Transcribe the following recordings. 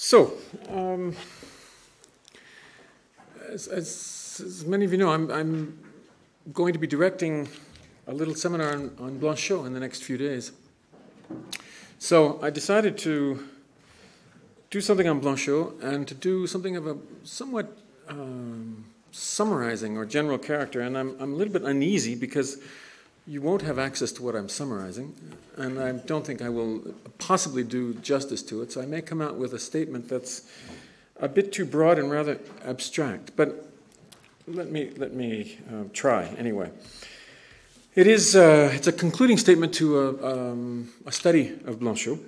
So, as many of you know, I'm going to be directing a little seminar on Blanchot in the next few days. So I decided to do something on Blanchot and to do something of a somewhat summarizing or general character. And I'm a little bit uneasy because you won't have access to what I'm summarizing, and I don't think I will possibly do justice to it. So I may come out with a statement that's a bit too broad and rather abstract. But let me try anyway. It's a concluding statement to a study of Blanchot.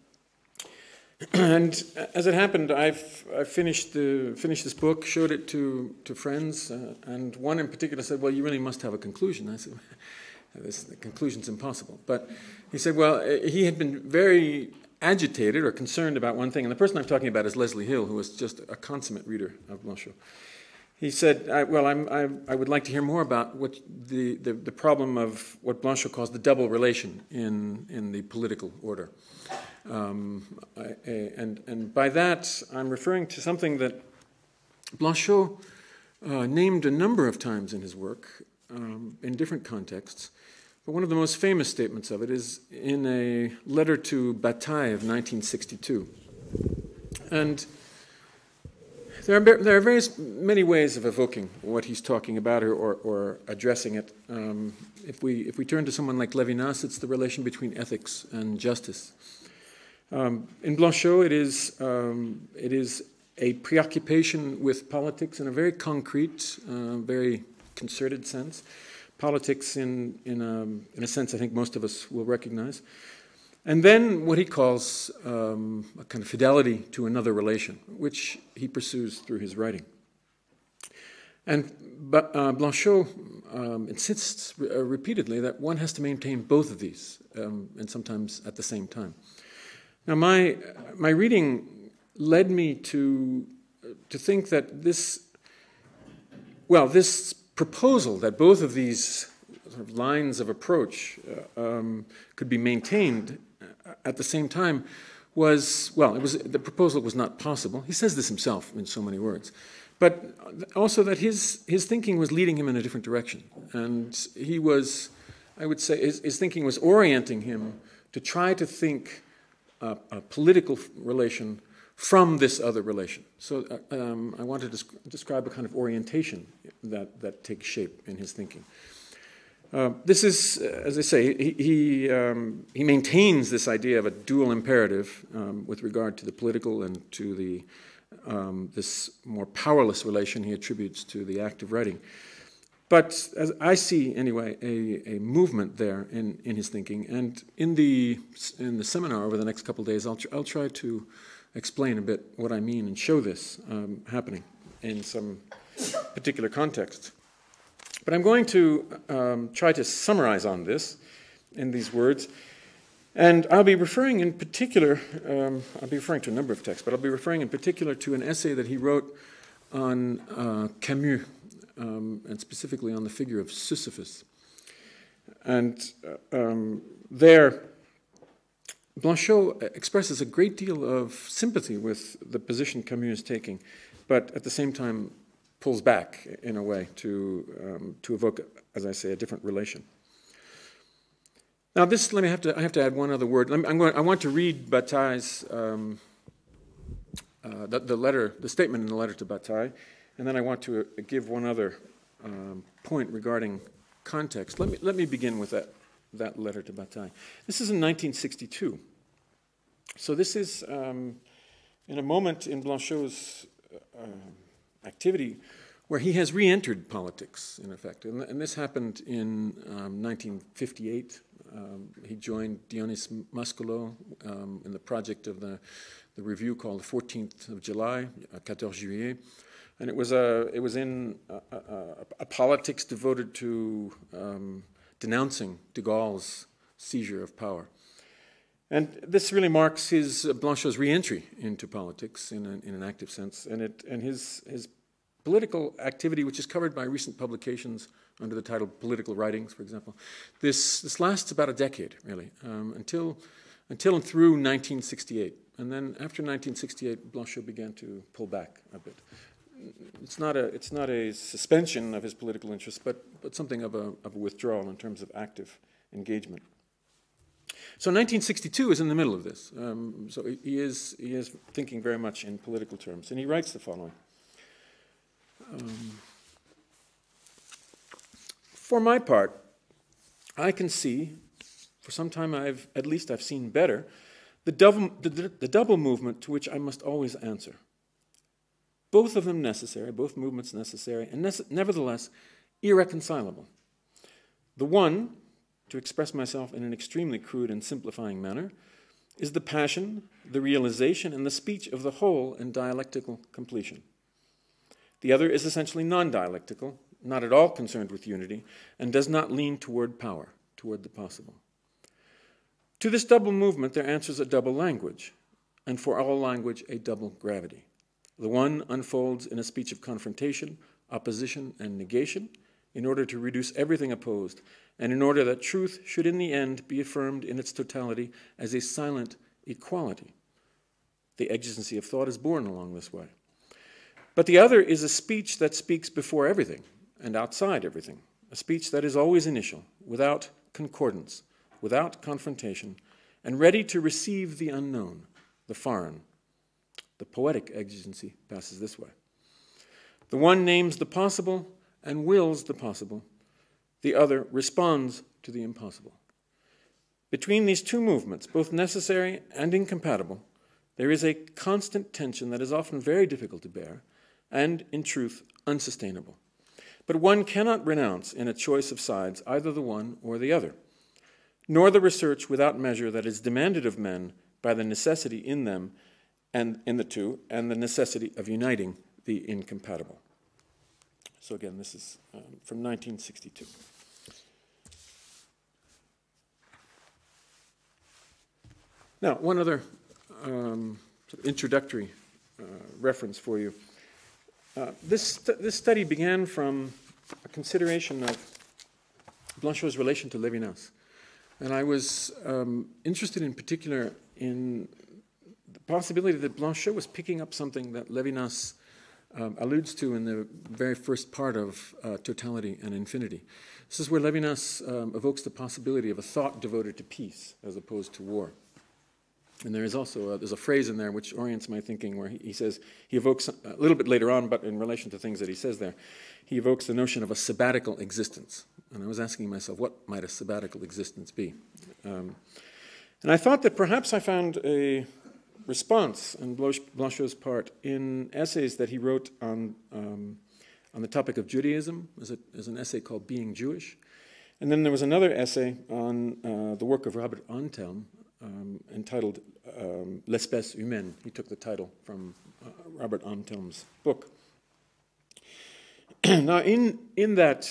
And as it happened, I've finished this book, showed it to friends, and one in particular said, "Well, you really must have a conclusion." I said, "The conclusion's impossible." But he said, well, he had been very agitated or concerned about one thing, and the person I'm talking about is Leslie Hill, who was just a consummate reader of Blanchot. He said, I would like to hear more about what the problem of what Blanchot calls the double relation in the political order. And by that, I'm referring to something that Blanchot named a number of times in his work in different contexts. But one of the most famous statements of it is in a letter to Bataille of 1962. And there are many ways of evoking what he's talking about or addressing it. If we turn to someone like Levinas, it's the relation between ethics and justice. In Blanchot, it is a preoccupation with politics in a very concrete, very concerted sense. Politics in a sense I think most of us will recognize. And then what he calls a kind of fidelity to another relation, which he pursues through his writing. And Blanchot insists repeatedly that one has to maintain both of these, and sometimes at the same time. Now my reading led me to think that this proposal that both of these sort of lines of approach could be maintained at the same time the proposal was not possible. He says this himself in so many words. But also that his thinking was leading him in a different direction. And he was, I would say, his thinking was orienting him to try to think a political relation from this other relation. So I want to describe a kind of orientation that takes shape in his thinking. This is, as I say, he maintains this idea of a dual imperative with regard to the political and to the this more powerless relation he attributes to the act of writing. But as I see, anyway, a movement there in his thinking, and in the seminar over the next couple of days, I'll try to explain a bit what I mean and show this happening in some particular context. But I'm going to try to summarize on this in these words, and I'll be referring in particular, I'll be referring to a number of texts, but I'll be referring in particular to an essay that he wrote on Camus, and specifically on the figure of Sisyphus. And there, Blanchot expresses a great deal of sympathy with the position Camus is taking, but at the same time pulls back in a way to evoke, as I say, a different relation. Now, this I have to add one other word. I want to read Bataille's the statement in the letter to Bataille, and then I want to give one other point regarding context. Let me begin with that letter to Bataille. This is in 1962. So this is in a moment in Blanchot's activity where he has re-entered politics, in effect. And this happened in 1958. He joined Dionys Mascolo in the project of the review called the 14th of July, 14 Juillet. And it was in a politics devoted to denouncing de Gaulle's seizure of power. And this really marks Blanchot's re-entry into politics in an active sense, and his political activity, which is covered by recent publications under the title Political Writings, for example. This lasts about a decade, really, until until and through 1968. And then after 1968, Blanchot began to pull back a bit. It's not a suspension of his political interests, but something of a withdrawal in terms of active engagement. So 1962 is in the middle of this. So he is thinking very much in political terms, and he writes the following. For my part, I can see, for some time I've seen better, the double movement to which I must always answer. Both of them necessary, both movements necessary, and nevertheless irreconcilable. The one, to express myself in an extremely crude and simplifying manner, is the passion, the realization, and the speech of the whole in dialectical completion. The other is essentially non-dialectical, not at all concerned with unity, and does not lean toward power, toward the possible. To this double movement there answers a double language, and for all language a double gravity. The one unfolds in a speech of confrontation, opposition, and negation, in order to reduce everything opposed, and in order that truth should in the end be affirmed in its totality as a silent equality. The exigency of thought is born along this way. But the other is a speech that speaks before everything and outside everything, a speech that is always initial, without concordance, without confrontation, and ready to receive the unknown, the foreign. The poetic exigency passes this way. The one names the possible and wills the possible. The other responds to the impossible. Between these two movements, both necessary and incompatible, there is a constant tension that is often very difficult to bear and, in truth, unsustainable. But one cannot renounce in a choice of sides either the one or the other, nor the research without measure that is demanded of men by the necessity in them and in the two, and the necessity of uniting the incompatible. So again, this is from 1962. Now, one other sort of introductory reference for you. This study began from a consideration of Blanchot's relation to Levinas. And I was interested in particular in the possibility that Blanchot was picking up something that Levinas alludes to in the very first part of Totality and Infinity. This is where Levinas evokes the possibility of a thought devoted to peace as opposed to war. And there is also there's a phrase in there which orients my thinking where he says, he evokes, a little bit later on, but in relation to things that he says there, he evokes the notion of a sabbatical existence. And I was asking myself, what might a sabbatical existence be? And I thought that perhaps I found a response on Blanchot's part in essays that he wrote on the topic of Judaism. There's an essay called Being Jewish. And then there was another essay on the work of Robert Antelme, entitled L'Espèce Humaine. He took the title from Robert Antelme's book. Now, in that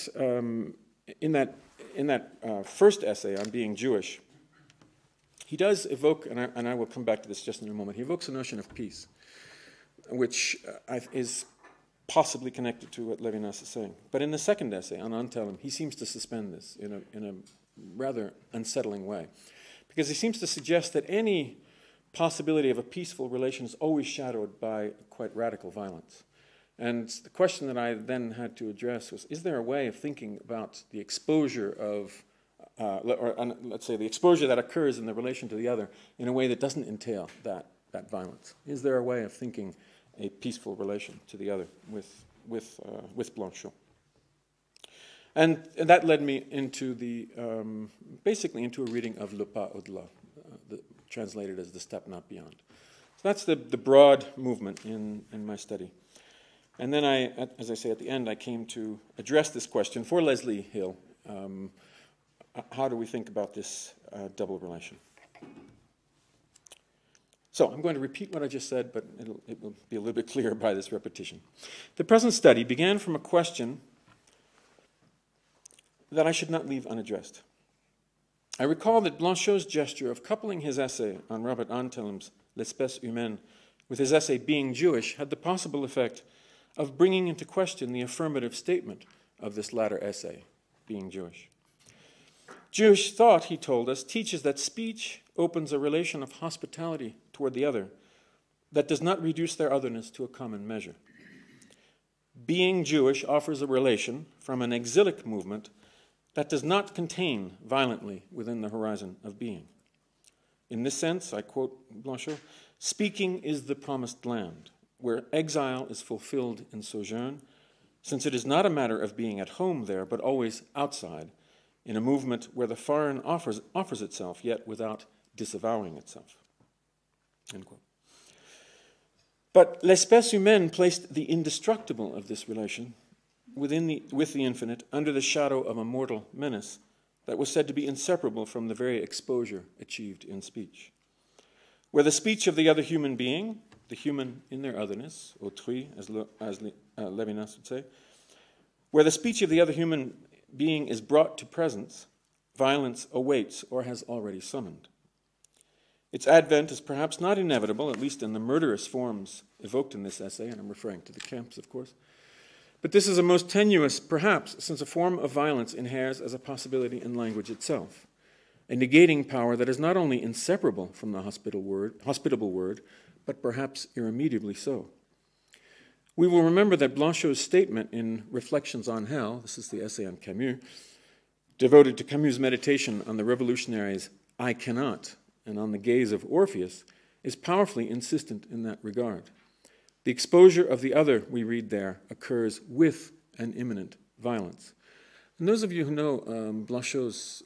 first essay on being Jewish, he does evoke, and I will come back to this just in a moment. He evokes a notion of peace, which is possibly connected to what Levinas is saying. But in the second essay on Antelme, he seems to suspend this in a rather unsettling way, because he seems to suggest that any possibility of a peaceful relation is always shadowed by quite radical violence. And the question that I then had to address was, is there a way of thinking about the exposure of, let's say, the exposure that occurs in the relation to the other in a way that doesn't entail that violence? Is there a way of thinking a peaceful relation to the other with Blanchot? And that led me into basically into a reading of Le Pas Au-delà, translated as The Step Not Beyond. So that's the broad movement in my study. And then as I say at the end, I came to address this question for Leslie Hill. How do we think about this double relation? So I'm going to repeat what I just said, but it will be a little bit clearer by this repetition. The present study began from a question that I should not leave unaddressed. I recall that Blanchot's gesture of coupling his essay on Robert Antelme's L'Espèce Humaine with his essay Being Jewish had the possible effect of bringing into question the affirmative statement of this latter essay, Being Jewish. Jewish thought, he told us, teaches that speech opens a relation of hospitality toward the other that does not reduce their otherness to a common measure. Being Jewish offers a relation from an exilic movement that does not contain violently within the horizon of being. In this sense, I quote Blanchot, speaking is the promised land, where exile is fulfilled in sojourn, since it is not a matter of being at home there, but always outside, in a movement where the foreign offers itself, yet without disavowing itself. End quote. But l'espèce humaine placed the indestructible of this relation with the infinite under the shadow of a mortal menace that was said to be inseparable from the very exposure achieved in speech. Where the speech of the other human being, the human in their otherness, autrui, as Levinas would say, where the speech of the other human being is brought to presence, violence awaits or has already summoned. Its advent is perhaps not inevitable, at least in the murderous forms evoked in this essay, and I'm referring to the camps, of course. But this is a most tenuous, perhaps, since a form of violence inheres as a possibility in language itself, a negating power that is not only inseparable from the hospitable word, but perhaps irremediably so. We will remember that Blanchot's statement in Reflections on Hell, this is the essay on Camus, devoted to Camus' meditation on the revolutionary's I cannot, and on the gaze of Orpheus, is powerfully insistent in that regard. The exposure of the other, we read there, occurs with an imminent violence. And those of you who know Blanchot's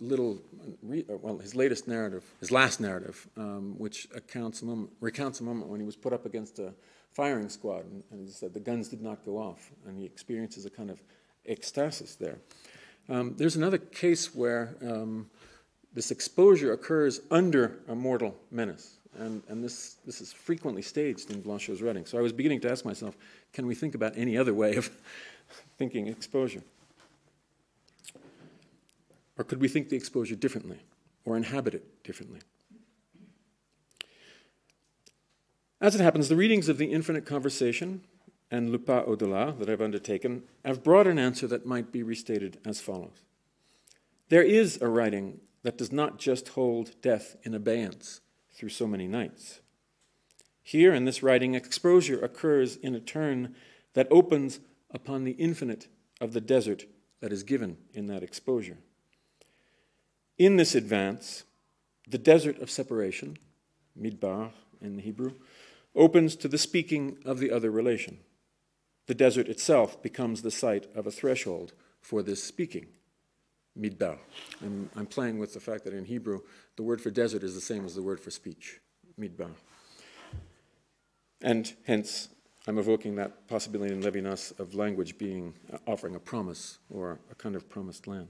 his latest narrative, his last narrative, which recounts a moment when he was put up against a firing squad, and he said the guns did not go off, and he experiences a kind of ecstasis there. There's another case where this exposure occurs under a mortal menace, and this is frequently staged in Blanchot's writing. So I was beginning to ask myself, can we think about any other way of thinking exposure? Or could we think the exposure differently, or inhabit it differently? As it happens, the readings of the Infinite Conversation and Le Pas au-delà that I've undertaken have brought an answer that might be restated as follows. There is a writing that does not just hold death in abeyance through so many nights. Here in this writing, exposure occurs in a turn that opens upon the infinite of the desert that is given in that exposure. In this advance, the desert of separation, midbar in the Hebrew, opens to the speaking of the other relation. The desert itself becomes the site of a threshold for this speaking. Midbar. I'm playing with the fact that in Hebrew, the word for desert is the same as the word for speech, midbar. And hence, I'm evoking that possibility in Levinas of language being, offering a promise or a kind of promised land.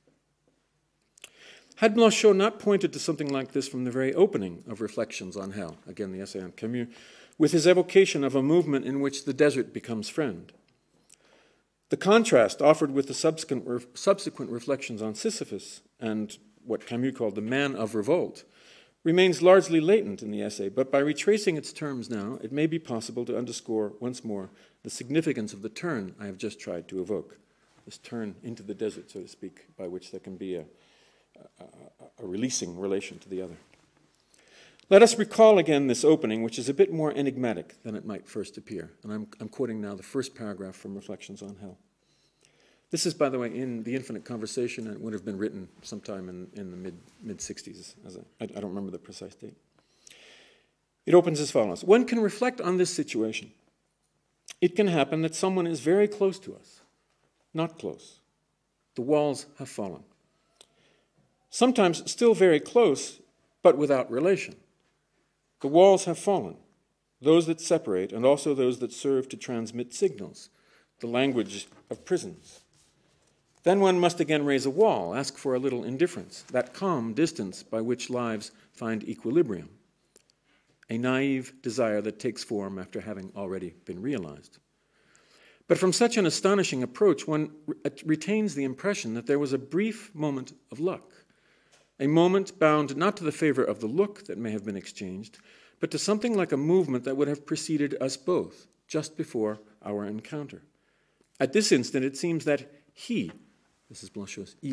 Had Blanchot not pointed to something like this from the very opening of Reflections on Hell, again the essay on Camus, with his evocation of a movement in which the desert becomes friend? The contrast offered with the subsequent reflections on Sisyphus and what Camus called the man of revolt remains largely latent in the essay, but by retracing its terms now, it may be possible to underscore once more the significance of the turn I have just tried to evoke, this turn into the desert, so to speak, by which there can be a releasing relation to the other. Let us recall again this opening, which is a bit more enigmatic than it might first appear. And I'm quoting now the first paragraph from Reflections on Hell. This is, by the way, in The Infinite Conversation, and it would have been written sometime in the mid-60s. I don't remember the precise date. It opens as follows. One can reflect on this situation. It can happen that someone is very close to us, not close. The walls have fallen. Sometimes still very close, but without relation. The walls have fallen, those that separate and also those that serve to transmit signals, the language of prisons. Then one must again raise a wall, ask for a little indifference, that calm distance by which lives find equilibrium, a naive desire that takes form after having already been realized. But from such an astonishing approach, one retains the impression that there was a brief moment of luck, a moment bound not to the favor of the look that may have been exchanged, but to something like a movement that would have preceded us both, just before our encounter. At this instant, it seems that he, this is Blanchot's il,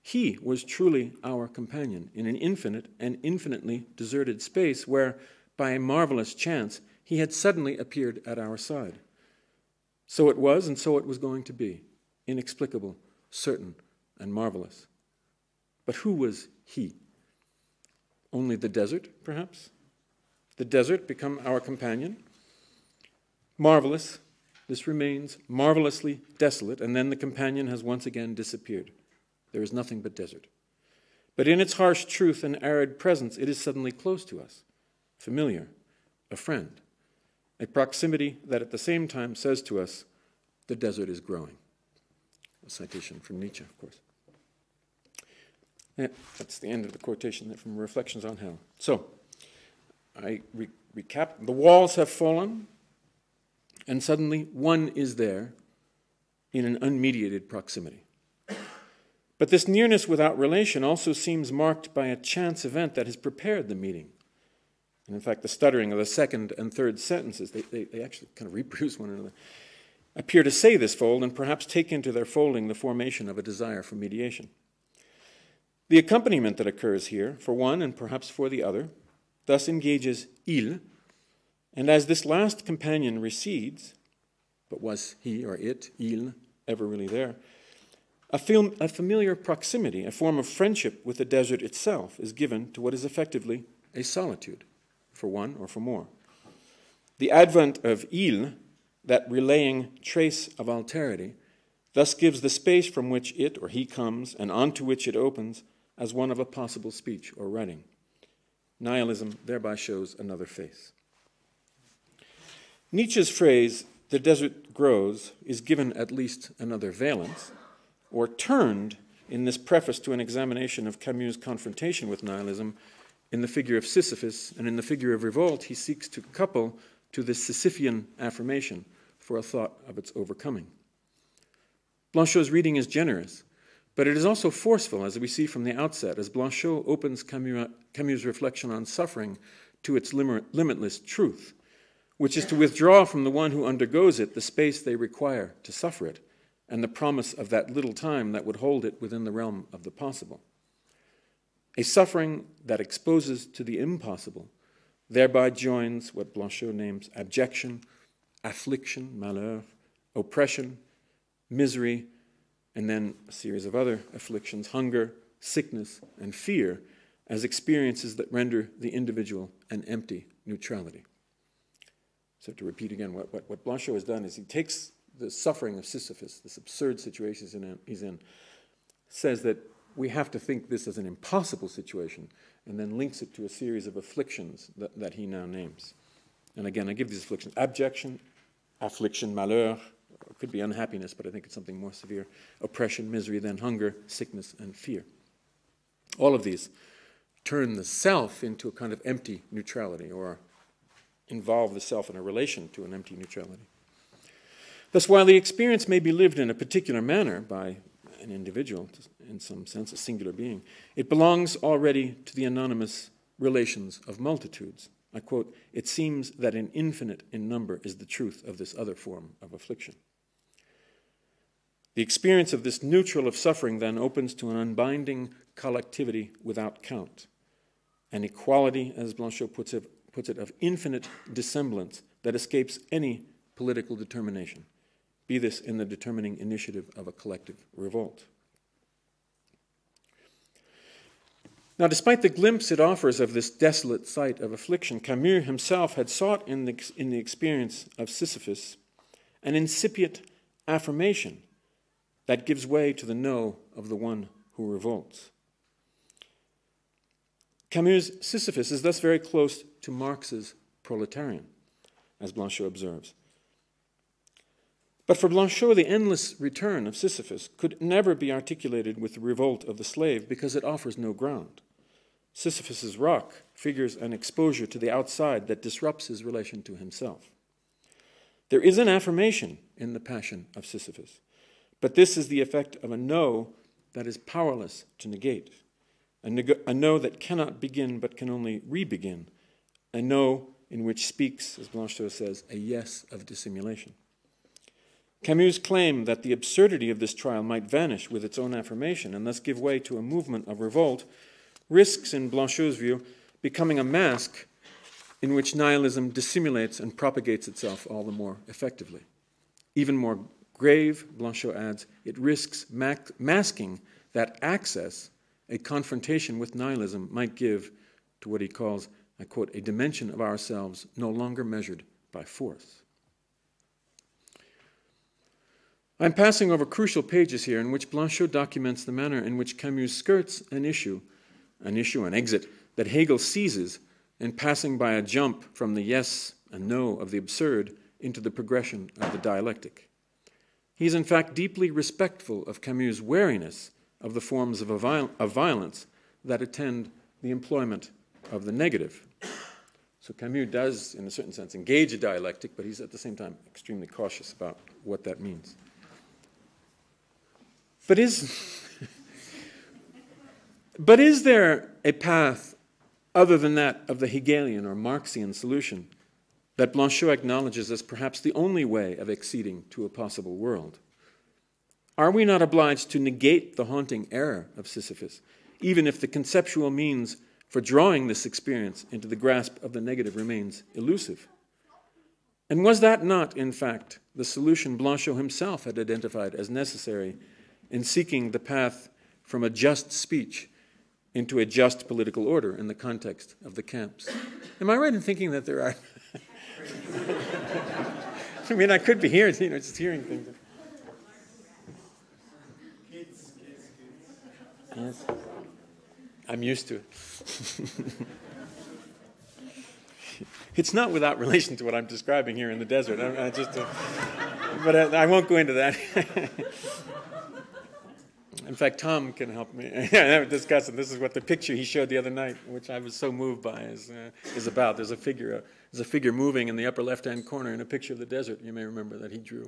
He was truly our companion in an infinite and infinitely deserted space where, by a marvelous chance, he had suddenly appeared at our side. So it was, and so it was going to be, inexplicable, certain, and marvelous. But who was he? Only the desert, perhaps? The desert become our companion? Marvelous, this remains marvelously desolate, and then the companion has once again disappeared. There is nothing but desert. But in its harsh truth and arid presence, it is suddenly close to us, familiar, a friend, a proximity that at the same time says to us, the desert is growing. A citation from Nietzsche, of course. Yeah, that's the end of the quotation from Reflections on Hell. So, I recap. The walls have fallen, and suddenly one is there in an unmediated proximity. But this nearness without relation also seems marked by a chance event that has prepared the meeting. And in fact, the stuttering of the second and third sentences, they actually kind of reproduce one another, appear to say this fold and perhaps take into their folding the formation of a desire for mediation. The accompaniment that occurs here, for one and perhaps for the other, thus engages il, and as this last companion recedes, but was he or it, il, ever really there, a familiar proximity, a form of friendship with the desert itself, is given to what is effectively a solitude, for one or for more. The advent of il, that relaying trace of alterity, thus gives the space from which it or he comes and onto which it opens as one of a possible speech or writing. Nihilism thereby shows another face. Nietzsche's phrase, the desert grows, is given at least another valence, or turned in this preface to an examination of Camus' confrontation with nihilism in the figure of Sisyphus, and in the figure of revolt he seeks to couple to this Sisyphean affirmation for a thought of its overcoming. Blanchot's reading is generous, but it is also forceful, as we see from the outset, as Blanchot opens Camus' reflection on suffering to its limitless truth, which is to withdraw from the one who undergoes it the space they require to suffer it, and the promise of that little time that would hold it within the realm of the possible. A suffering that exposes to the impossible thereby joins what Blanchot names abjection, affliction, malheur, oppression, misery, and then a series of other afflictions, hunger, sickness, and fear, as experiences that render the individual an empty neutrality. So to repeat again, what Blanchot has done is he takes the suffering of Sisyphus, this absurd situation he's in, says that we have to think this as an impossible situation, and then links it to a series of afflictions that he now names. And again, I give these afflictions: abjection, affliction, malheur, could be unhappiness, but I think it's something more severe, oppression, misery, then hunger, sickness, and fear. All of these turn the self into a kind of empty neutrality, or involve the self in a relation to an empty neutrality. Thus, while the experience may be lived in a particular manner by an individual, in some sense a singular being, it belongs already to the anonymous relations of multitudes. I quote, "It seems that an infinite in number is the truth of this other form of affliction." The experience of this neutral of suffering then opens to an unbinding collectivity without count, an equality, as Blanchot puts it, of infinite dissemblance that escapes any political determination, be this in the determining initiative of a collective revolt. Now, despite the glimpse it offers of this desolate site of affliction, Camus himself had sought in the experience of Sisyphus an incipient affirmation that gives way to the no of the one who revolts. Camus' Sisyphus is thus very close to Marx's proletarian, as Blanchot observes. But for Blanchot, the endless return of Sisyphus could never be articulated with the revolt of the slave because it offers no ground. Sisyphus's rock figures an exposure to the outside that disrupts his relation to himself. There is an affirmation in the passion of Sisyphus, but this is the effect of a no that is powerless to negate, a no that cannot begin but can only re-begin, a no in which speaks, as Blanchot says, a yes of dissimulation. Camus' claim that the absurdity of this trial might vanish with its own affirmation and thus give way to a movement of revolt risks, in Blanchot's view, becoming a mask in which nihilism dissimulates and propagates itself all the more effectively. Even more grave, Blanchot adds, it risks masking that access a confrontation with nihilism might give to what he calls, I quote, a dimension of ourselves no longer measured by force. I'm passing over crucial pages here in which Blanchot documents the manner in which Camus skirts an issue, an exit, that Hegel seizes in passing by a jump from the yes and no of the absurd into the progression of the dialectic. He is in fact deeply respectful of Camus' wariness of the forms of violence that attend the employment of the negative. So Camus does, in a certain sense, engage a dialectic, but he's at the same time extremely cautious about what that means. But is there a path other than that of the Hegelian or Marxian solution that Blanchot acknowledges as perhaps the only way of acceding to a possible world? Are we not obliged to negate the haunting error of Sisyphus, even if the conceptual means for drawing this experience into the grasp of the negative remains elusive? And was that not, in fact, the solution Blanchot himself had identified as necessary in seeking the path from a just speech into a just political order in the context of the camps? Am I right in thinking that there are... I mean, I could be here, just hearing things. Kids. Yes. I'm used to it. It's not without relation to what I'm describing here in the desert. But I won't go into that. In fact, Tom can help me discuss it. This is what the picture he showed the other night, which I was so moved by, is about. There's a figure moving in the upper left-hand corner in a picture of the desert. You may remember that he drew.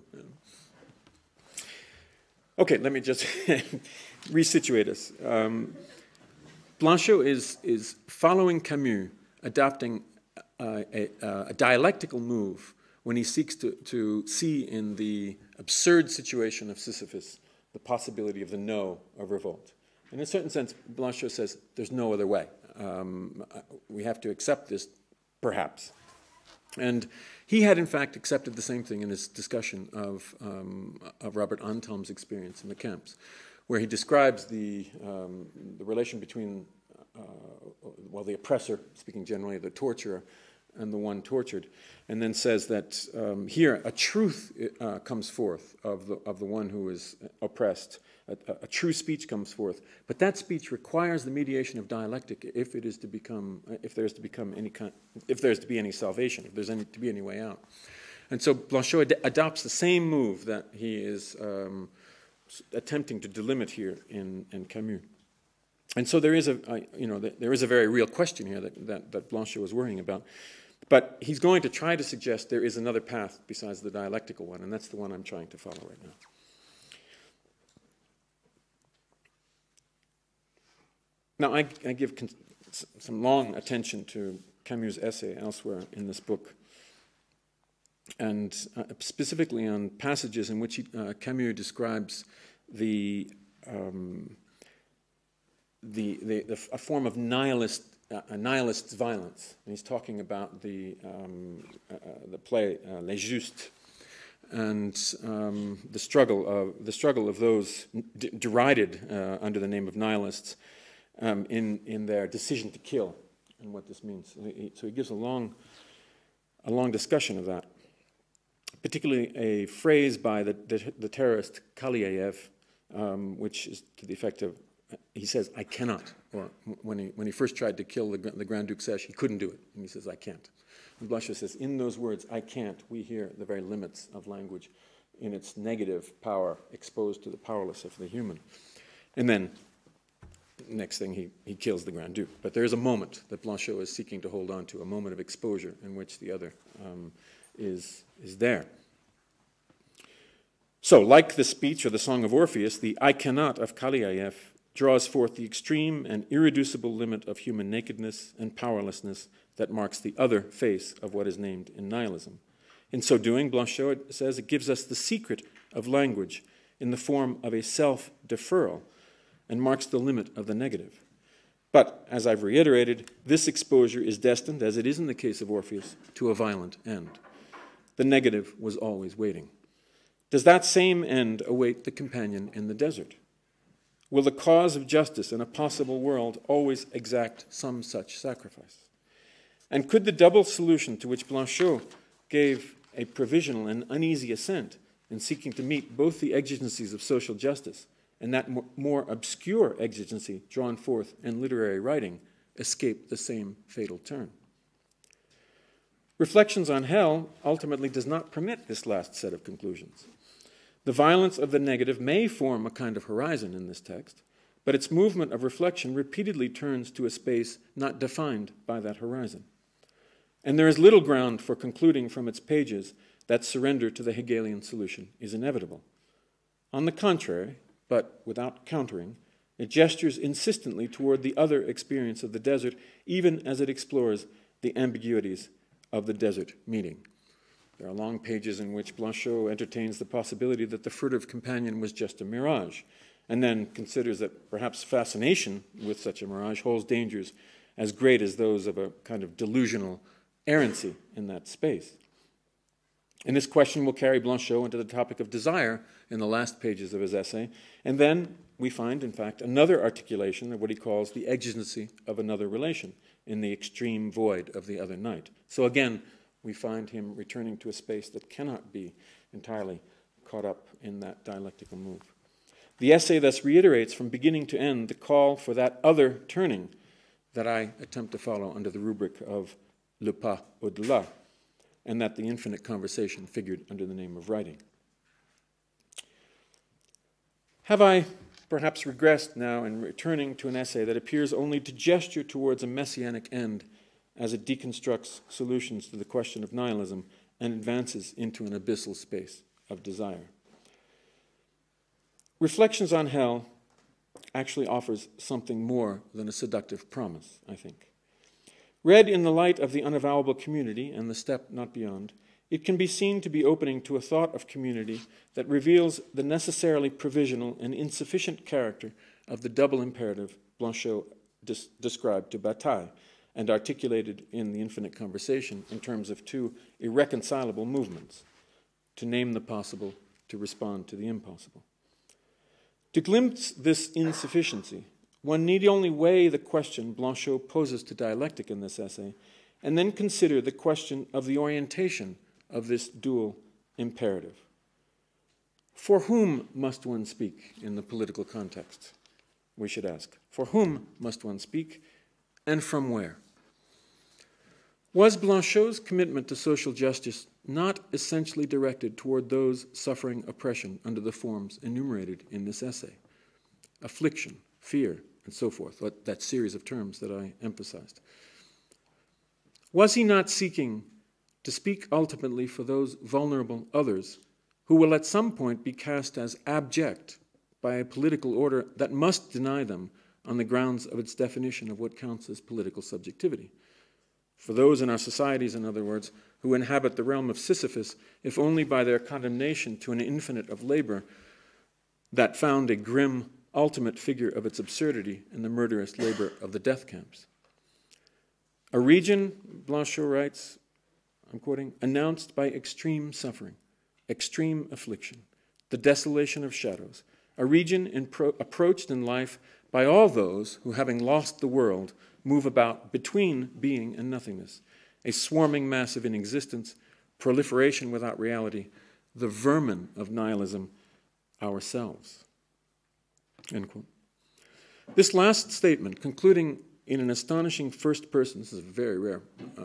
Okay, let me just resituate us. Blanchot is following Camus, adopting a dialectical move when he seeks to see in the absurd situation of Sisyphus the possibility of the no of revolt. In a certain sense, Blanchot says there's no other way. We have to accept this, perhaps. And he had, in fact, accepted the same thing in his discussion of Robert Antelm's experience in the camps, where he describes the relation between, the oppressor, speaking generally, the torturer, and the one tortured, and then says that here a truth comes forth of the one who is oppressed. A true speech comes forth, but that speech requires the mediation of dialectic if there is to be any salvation, if there's to be any way out. And so Blanchot adopts the same move that he is attempting to delimit here in Camus. And so there is a very real question here that Blanchot was worrying about. But he's going to try to suggest there is another path besides the dialectical one, and that's the one I'm trying to follow right now. Now, I give some long attention to Camus' essay elsewhere in this book, and specifically on passages in which Camus describes a form of nihilist's violence. And he's talking about the play Les Justes, and the struggle of those derided under the name of nihilists in their decision to kill, and what this means. So he gives a long discussion of that, particularly a phrase by the terrorist Kalyaev, which is to the effect of, he says, "I cannot." Or when he first tried to kill the Grand Duke Sesh, he couldn't do it, and he says, "I can't." And Blanchot says, in those words, "I can't," we hear the very limits of language in its negative power exposed to the powerless of the human. And then, next thing, he kills the Grand Duke. But there is a moment that Blanchot is seeking to hold on to, a moment of exposure in which the other is there. So, like the speech or the Song of Orpheus, the "I cannot" of Kalyaev draws forth the extreme and irreducible limit of human nakedness and powerlessness that marks the other face of what is named in nihilism. In so doing, Blanchot says, it gives us the secret of language in the form of a self-deferral and marks the limit of the negative. But, as I've reiterated, this exposure is destined, as it is in the case of Orpheus, to a violent end. The negative was always waiting. Does that same end await the companion in the desert? Will the cause of justice in a possible world always exact some such sacrifice? And could the double solution to which Blanchot gave a provisional and uneasy assent in seeking to meet both the exigencies of social justice and that more obscure exigency drawn forth in literary writing escape the same fatal turn? Reflections on Hell ultimately does not permit this last set of conclusions. The violence of the negative may form a kind of horizon in this text, but its movement of reflection repeatedly turns to a space not defined by that horizon. And there is little ground for concluding from its pages that surrender to the Hegelian solution is inevitable. On the contrary, but without countering, it gestures insistently toward the other experience of the desert, even as it explores the ambiguities of the desert meeting. There are long pages in which Blanchot entertains the possibility that the furtive companion was just a mirage, and then considers that perhaps fascination with such a mirage holds dangers as great as those of a kind of delusional errancy in that space. And this question will carry Blanchot into the topic of desire in the last pages of his essay, and then we find, in fact, another articulation of what he calls the exigency of another relation in the extreme void of the other night. So again, we find him returning to a space that cannot be entirely caught up in that dialectical move. The essay thus reiterates from beginning to end the call for that other turning that I attempt to follow under the rubric of le pas au-delà, and that the infinite conversation figured under the name of writing. Have I perhaps regressed now in returning to an essay that appears only to gesture towards a messianic end as it deconstructs solutions to the question of nihilism and advances into an abyssal space of desire? Reflections on Hell actually offers something more than a seductive promise, I think. Read in the light of the unavowable community and the step not beyond, it can be seen to be opening to a thought of community that reveals the necessarily provisional and insufficient character of the double imperative Blanchot described to Bataille and articulated in the infinite conversation in terms of two irreconcilable movements: to name the possible, to respond to the impossible. To glimpse this insufficiency, one need only weigh the question Blanchot poses to dialectic in this essay, and then consider the question of the orientation of this dual imperative. For whom must one speak in the political context? We should ask. For whom must one speak, and from where? Was Blanchot's commitment to social justice not essentially directed toward those suffering oppression under the forms enumerated in this essay? Affliction, fear, and so forth, that series of terms that I emphasized. Was he not seeking to speak ultimately for those vulnerable others who will at some point be cast as abject by a political order that must deny them on the grounds of its definition of what counts as political subjectivity? For those in our societies, in other words, who inhabit the realm of Sisyphus, if only by their condemnation to an infinite of labor that found a grim ultimate figure of its absurdity in the murderous labor of the death camps. A region, Blanchot writes, I'm quoting, announced by extreme suffering, extreme affliction, the desolation of shadows, a region approached in life by all those who, having lost the world, move about between being and nothingness, a swarming mass of inexistence, proliferation without reality, the vermin of nihilism, ourselves. End quote. This last statement, concluding in an astonishing first person, this is a very rare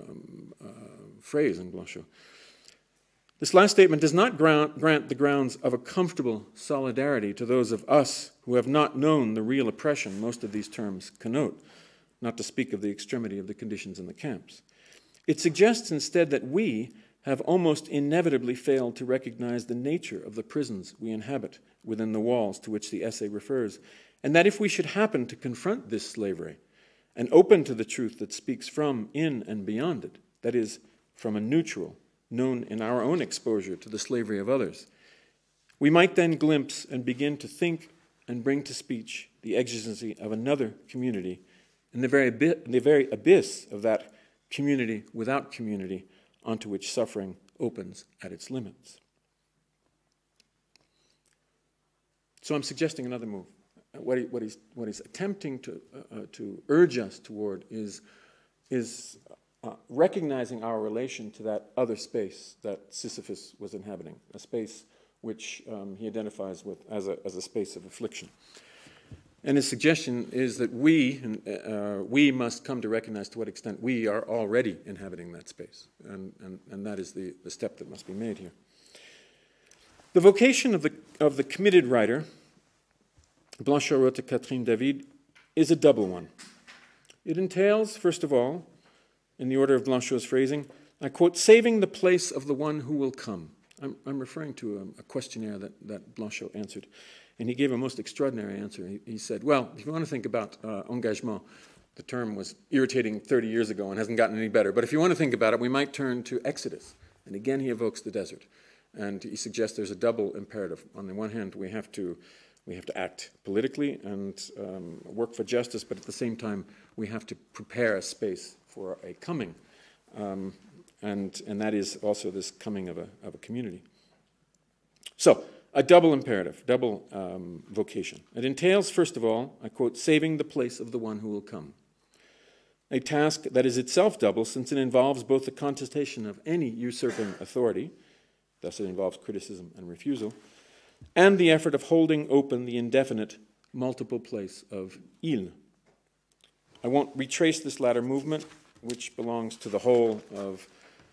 phrase in Blanchot, this last statement does not grant the grounds of a comfortable solidarity to those of us who have not known the real oppression most of these terms connote, not to speak of the extremity of the conditions in the camps. It suggests instead that we have almost inevitably failed to recognize the nature of the prisons we inhabit within the walls to which the essay refers, and that if we should happen to confront this slavery and open to the truth that speaks from, in, and beyond it, that is, from a neutral, known in our own exposure to the slavery of others, We might then glimpse and begin to think and bring to speech the exigency of another community in the very abyss of that community without community onto which suffering opens at its limits. So I'm suggesting another move. What he's attempting to urge us toward is recognizing our relation to that other space that Sisyphus was inhabiting, a space which he identifies with as a space of affliction. And his suggestion is that we must come to recognize to what extent we are already inhabiting that space. And that is the step that must be made here. The vocation of the committed writer, Blanchot wrote to Catherine David, is a double one. It entails, first of all, in the order of Blanchot's phrasing, I quote, saving the place of the one who will come. I'm referring to a questionnaire that Blanchot answered. And he gave a most extraordinary answer. He said, well, if you want to think about engagement, the term was irritating 30 years ago and hasn't gotten any better. But if you want to think about it, we might turn to Exodus. And again, he evokes the desert. And he suggests there's a double imperative. On the one hand, we have to act politically and work for justice, but at the same time, we have to prepare a space for a coming. And that is also this coming of a community. So, a double imperative, double vocation. It entails, first of all, I quote, saving the place of the one who will come. A task that is itself double, since it involves both the contestation of any usurping authority, thus it involves criticism and refusal, and the effort of holding open the indefinite multiple place of il. I won't retrace this latter movement, which belongs to the whole of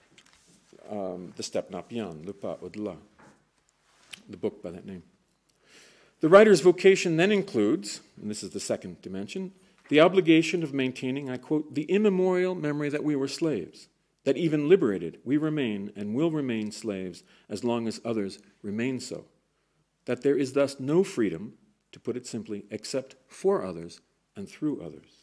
the step not beyond, le pas au-delà, the book by that name. The writer's vocation then includes, and this is the second dimension, the obligation of maintaining, I quote, the immemorial memory that we were slaves, that even liberated, we remain and will remain slaves as long as others remain so, that there is thus no freedom, to put it simply, except for others and through others.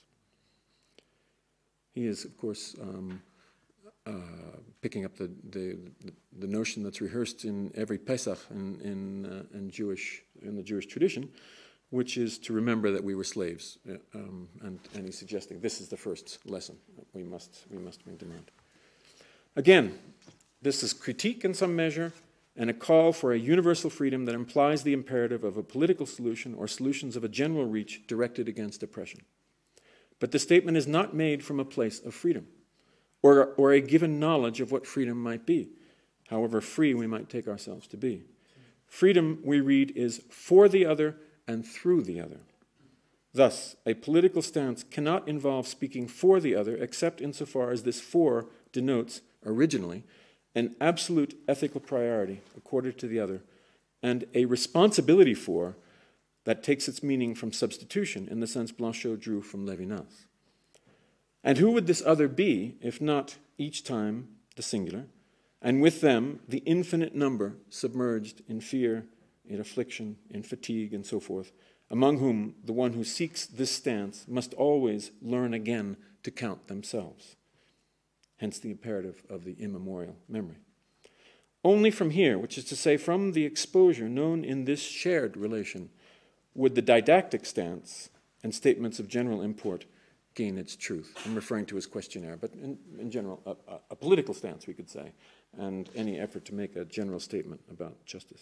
He is, of course, picking up the notion that's rehearsed in every Pesach in the Jewish tradition, which is to remember that we were slaves. And he's suggesting this is the first lesson that we must bring to mind. Again, this is critique in some measure and a call for a universal freedom that implies the imperative of a political solution or solutions of a general reach directed against oppression. But the statement is not made from a place of freedom or a given knowledge of what freedom might be, however free we might take ourselves to be. Freedom, we read, is for the other and through the other. Thus, a political stance cannot involve speaking for the other except insofar as this for denotes, originally, an absolute ethical priority accorded to the other and a responsibility for that takes its meaning from substitution in the sense Blanchot drew from Levinas. And who would this other be if not each time the singular, and with them the infinite number submerged in fear, in affliction, in fatigue, and so forth, among whom the one who seeks this stance must always learn again to count themselves. Hence the imperative of the immemorial memory. Only from here, which is to say from the exposure known in this shared relation, would the didactic stance and statements of general import gain its truth. I'm referring to his questionnaire, but in general, a political stance, we could say, and any effort to make a general statement about justice.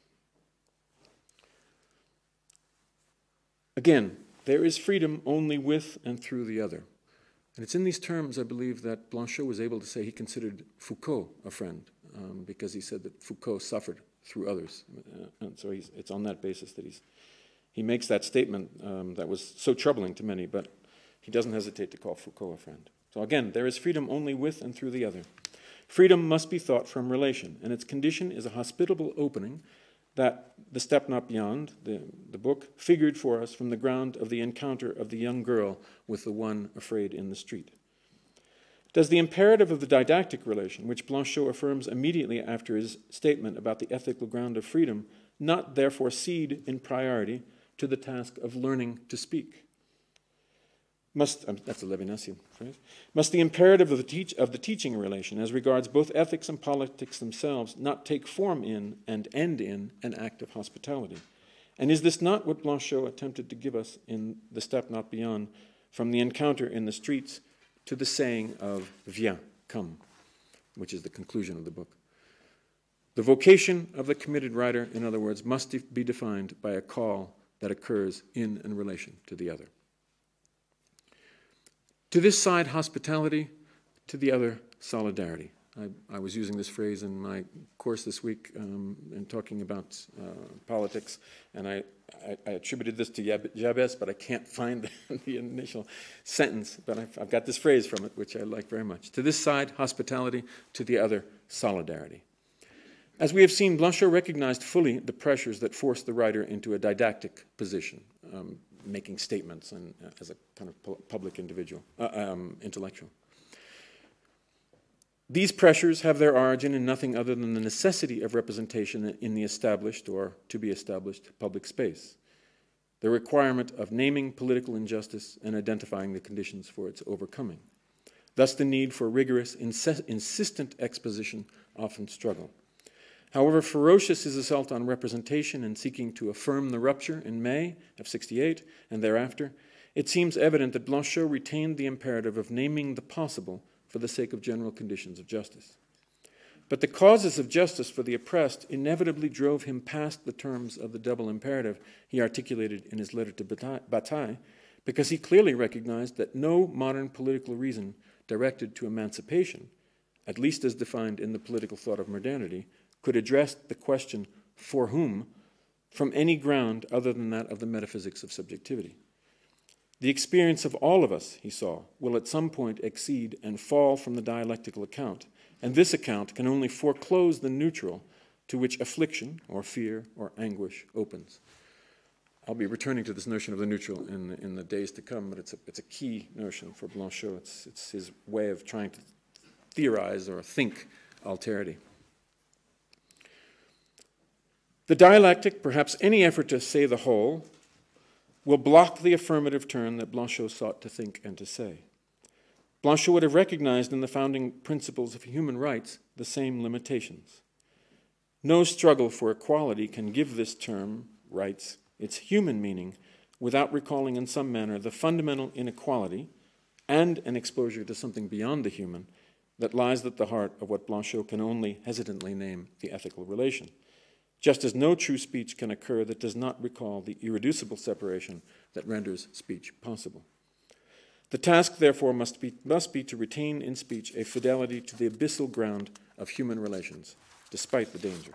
Again, there is freedom only with and through the other. And it's in these terms, I believe, that Blanchot was able to say he considered Foucault a friend, because he said that Foucault suffered through others. And so it's on that basis that he makes that statement that was so troubling to many, but he doesn't hesitate to call Foucault a friend. So again, there is freedom only with and through the other. Freedom must be thought from relation, and its condition is a hospitable opening that the step not beyond, the book, figured for us from the ground of the encounter of the young girl with the one afraid in the street. Does the imperative of the didactic relation, which Blanchot affirms immediately after his statement about the ethical ground of freedom, not therefore cede in priority to the task of learning to speak? that's a Levinasian phrase, must the imperative of the teaching relation as regards both ethics and politics themselves not take form in and end in an act of hospitality? And is this not what Blanchot attempted to give us in The Step Not Beyond, from the encounter in the streets to the saying of viens, come, which is the conclusion of the book? The vocation of the committed writer, in other words, must be defined by a call that occurs in and relation to the other. To this side, hospitality, to the other, solidarity. I was using this phrase in my course this week in talking about politics, and I attributed this to Jacques, but I can't find the initial sentence, but I've got this phrase from it, which I like very much. To this side, hospitality, to the other, solidarity. As we have seen, Blanchot recognized fully the pressures that forced the writer into a didactic position, making statements and as a kind of public intellectual. These pressures have their origin in nothing other than the necessity of representation in the established or to be established public space, the requirement of naming political injustice and identifying the conditions for its overcoming. Thus the need for rigorous, insistent exposition, often struggle. However ferocious his assault on representation in seeking to affirm the rupture in May of '68 and thereafter, it seems evident that Blanchot retained the imperative of naming the possible for the sake of general conditions of justice. But the causes of justice for the oppressed inevitably drove him past the terms of the double imperative he articulated in his letter to Bataille, because he clearly recognized that no modern political reason directed to emancipation, at least as defined in the political thought of modernity, could address the question, for whom, from any ground other than that of the metaphysics of subjectivity. The experience of all of us, he saw, will at some point exceed and fall from the dialectical account, and this account can only foreclose the neutral to which affliction or fear or anguish opens. I'll be returning to this notion of the neutral in the days to come, but it's a key notion for Blanchot. It's his way of trying to theorize or think alterity. The dialectic, perhaps any effort to say the whole, will block the affirmative turn that Blanchot sought to think and to say. Blanchot would have recognized in the founding principles of human rights the same limitations. No struggle for equality can give this term, rights, its human meaning without recalling in some manner the fundamental inequality and an exposure to something beyond the human that lies at the heart of what Blanchot can only hesitantly name the ethical relation, just as no true speech can occur that does not recall the irreducible separation that renders speech possible. The task, therefore, must be to retain in speech a fidelity to the abyssal ground of human relations, despite the danger.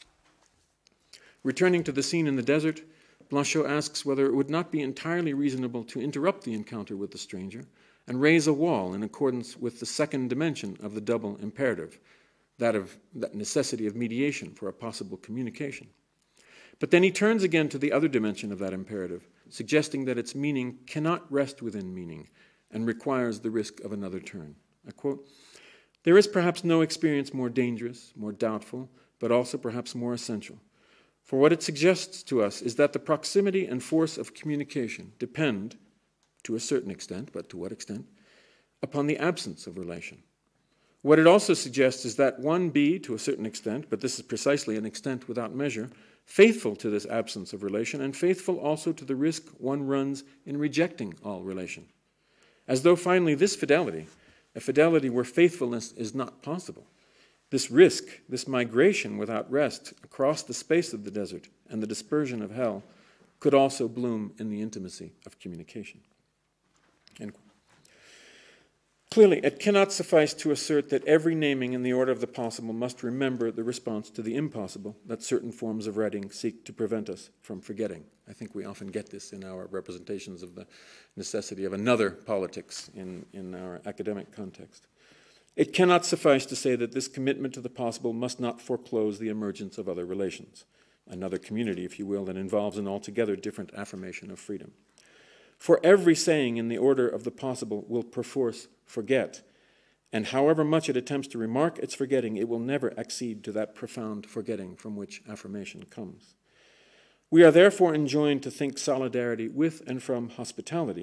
Returning to the scene in the desert, Blanchot asks whether it would not be entirely reasonable to interrupt the encounter with the stranger and raise a wall in accordance with the second dimension of the double imperative, that necessity of mediation for a possible communication. But then he turns again to the other dimension of that imperative, suggesting that its meaning cannot rest within meaning and requires the risk of another turn. I quote, "There is perhaps no experience more dangerous, more doubtful, but also perhaps more essential. For what it suggests to us is that the proximity and force of communication depend, to a certain extent, but to what extent, upon the absence of relation. What it also suggests is that one be, to a certain extent, but this is precisely an extent without measure, faithful to this absence of relation and faithful also to the risk one runs in rejecting all relation. As though finally this fidelity, a fidelity where faithfulness is not possible, this risk, this migration without rest across the space of the desert and the dispersion of hell could also bloom in the intimacy of communication." End quote. Clearly, it cannot suffice to assert that every naming in the order of the possible must remember the response to the impossible that certain forms of writing seek to prevent us from forgetting. I think we often get this in our representations of the necessity of another politics in our academic context. It cannot suffice to say that this commitment to the possible must not foreclose the emergence of other relations, another community, if you will, that involves an altogether different affirmation of freedom. For every saying in the order of the possible will perforce forget, and however much it attempts to remark its forgetting, it will never accede to that profound forgetting from which affirmation comes. We are therefore enjoined to think solidarity with and from hospitality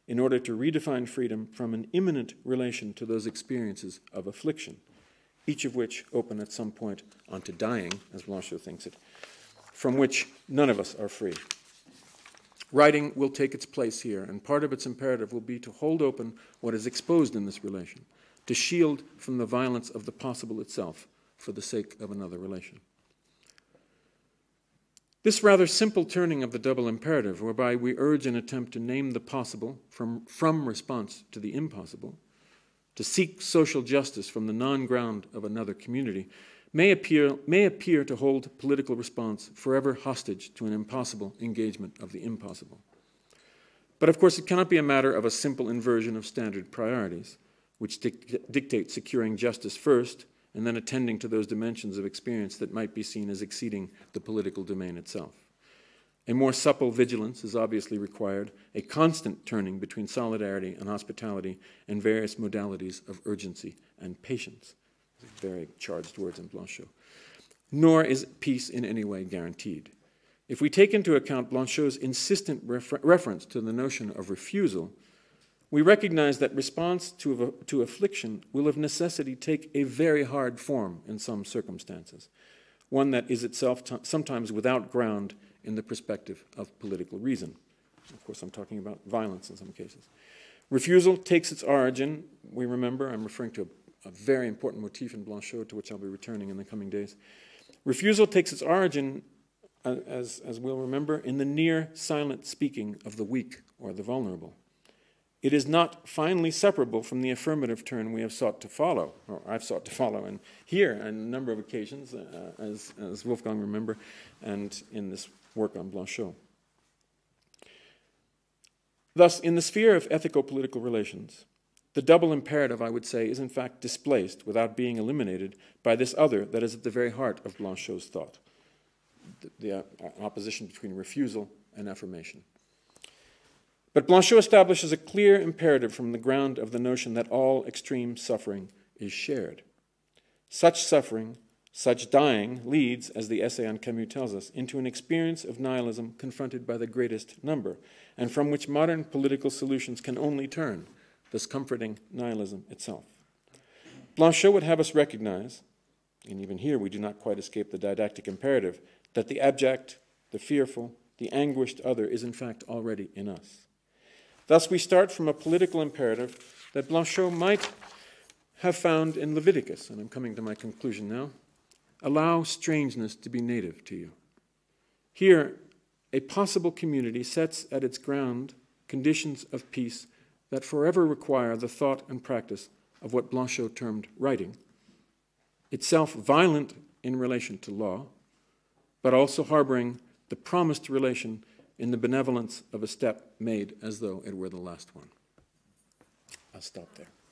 in order to redefine freedom from an immanent relation to those experiences of affliction, each of which open at some point onto dying, as Blanchot thinks it, from which none of us are free. Writing will take its place here, and part of its imperative will be to hold open what is exposed in this relation, to shield from the violence of the possible itself for the sake of another relation. This rather simple turning of the double imperative, whereby we urge an attempt to name the possible from response to the impossible, to seek social justice from the non-ground of another community, may appear to hold political response forever hostage to an impossible engagement of the impossible. But of course, it cannot be a matter of a simple inversion of standard priorities, which dictate securing justice first and then attending to those dimensions of experience that might be seen as exceeding the political domain itself. A more supple vigilance is obviously required, a constant turning between solidarity and hospitality and various modalities of urgency and patience. Very charged words in Blanchot. Nor is peace in any way guaranteed. If we take into account Blanchot's insistent reference to the notion of refusal, we recognize that response to affliction will of necessity take a very hard form in some circumstances, one that is itself sometimes without ground in the perspective of political reason. Of course, I'm talking about violence in some cases. Refusal takes its origin, we remember, I'm referring to a very important motif in Blanchot to which I'll be returning in the coming days. Refusal takes its origin, as we'll remember, in the near silent speaking of the weak or the vulnerable. It is not finally separable from the affirmative turn we have sought to follow, or I've sought to follow, and here on a number of occasions, as Wolfgang remember, and in this work on Blanchot. Thus, in the sphere of ethico-political relations, the double imperative, I would say, is in fact displaced without being eliminated by this other that is at the very heart of Blanchot's thought, the opposition between refusal and affirmation. But Blanchot establishes a clear imperative from the ground of the notion that all extreme suffering is shared. Such suffering, such dying, leads, as the essay on Camus tells us, into an experience of nihilism confronted by the greatest number, and from which modern political solutions can only turn, thus comforting nihilism itself. Blanchot would have us recognize, and even here we do not quite escape the didactic imperative, that the abject, the fearful, the anguished other is in fact already in us. Thus we start from a political imperative that Blanchot might have found in Leviticus, and I'm coming to my conclusion now. Allow strangeness to be native to you. Here, a possible community sets at its ground conditions of peace that forever require the thought and practice of what Blanchot termed writing, itself violent in relation to law, but also harboring the promised relation in the benevolence of a step made as though it were the last one. I'll stop there.